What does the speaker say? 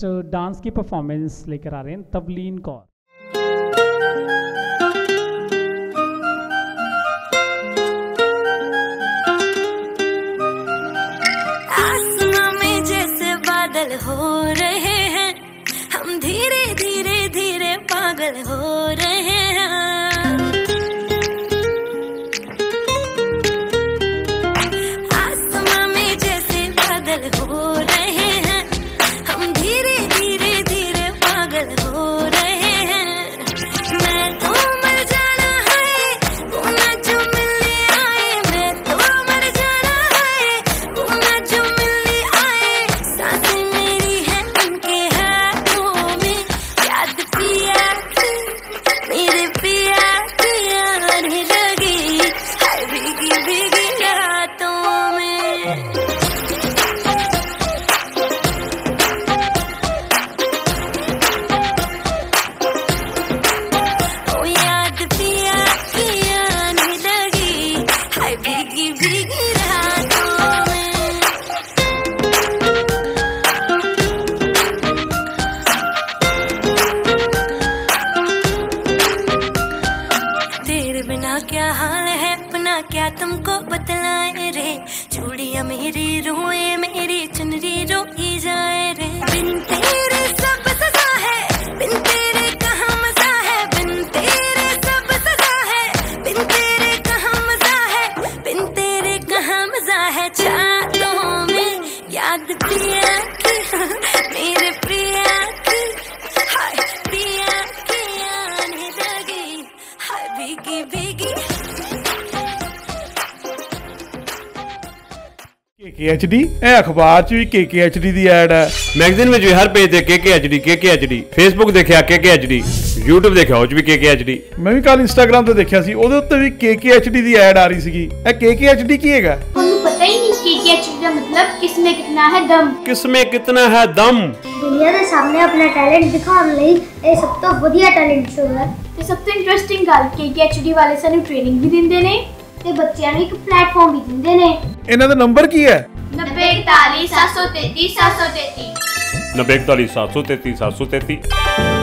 Next dance की performance लेकर आ रहे हैं तबलीन कौर। आसमां में जैसे बादल हो रहे हैं, हम धीरे धीरे धीरे पागल हो रहे हैं। आसमां में जैसे बादल हो रहे हैं, हम धीरे धीरे धीरे पागल हो रहे हैं। मैं तो मर जाना है वो ना जो मिलने आए, मैं तो मर जाना है वो ना जो मिलने आए। सांसें मेरी है उनके हाथों में, याद पिया की मेरे पिया की आने लगी, हाय भीगी भीगी रातों में। ओ याद पिया की आने लगी, हाय भीगी भीगी रातों में। तेरे बिना क्या हाल है अपना, क्या तुमको बतलाए रे। चूड़ियां मेरी रोए, मेरी चुनरी रोई जाए रे। बिन तेरे सब सजा है, बिन तेरे कहाँ मजा है। बिन तेरे सब सजा है, बिन तेरे कहाँ मजा है। बिन तेरे कहाँ मजा है। चाहतों में याद पिया की मेरे प्रिया की, हाय पिया की आने लगी, हाय भीगी भीगी। KKHD ਇਹ ਅਖਬਾਰ 'ਚ ਵੀ KKHD ਦੀ ਐਡ ਹੈ, मैगजीन में भी हर पेज ते KKHD, फेसबुक देखिया KKHD, YouTube देखिया ਉਹ 'ਚ ਵੀ KKHD। ਮੈਂ ਵੀ ਕੱਲ ਇੰਸਟਾਗ੍ਰਾਮ ਤੇ ਦੇਖਿਆ ਸੀ, ਉਹਦੇ ਉੱਤੇ ਵੀ KKHD ਦੀ ਐਡ ਆ ਰਹੀ ਸੀਗੀ। ਇਹ KKHD ਕੀ ਹੈਗਾ? ਤੁਹਾਨੂੰ ਪਤਾ ਹੀ ਨਹੀਂ KKHD ਦਾ ਮਤਲਬ ਕਿਸਮੇ ਕਿਤਨਾ ਹੈ ਦਮ। किसमें कितना है दम। ਦੁਨੀਆ ਦੇ ਸਾਹਮਣੇ ਆਪਣਾ ਟੈਲੈਂਟ ਦਿਖਾਉਣ ਲਈ ਇਹ ਸਭ ਤੋਂ ਵਧੀਆ ਟੈਲੈਂਟ ਸ਼ੋਅ ਹੈ। ਤੇ ਸਭ ਤੋਂ ਇੰਟਰਸਟਿੰਗ ਗੱਲ KKHD ਵਾਲੇ ਸਾਨੂੰ ਟ੍ਰੇਨਿੰਗ ਵੀ ਦਿੰਦੇ ਨੇ ਤੇ ਬੱਚਿਆਂ ਨੂੰ ਇੱਕ ਪਲੇਟਫਾਰਮ ਵੀ ਦਿੰਦੇ ਨੇ। ਇਹਨਾਂ ਦਾ ਨੰਬਰ ਕੀ ਹੈ? 9041 733 733 9041 733 733।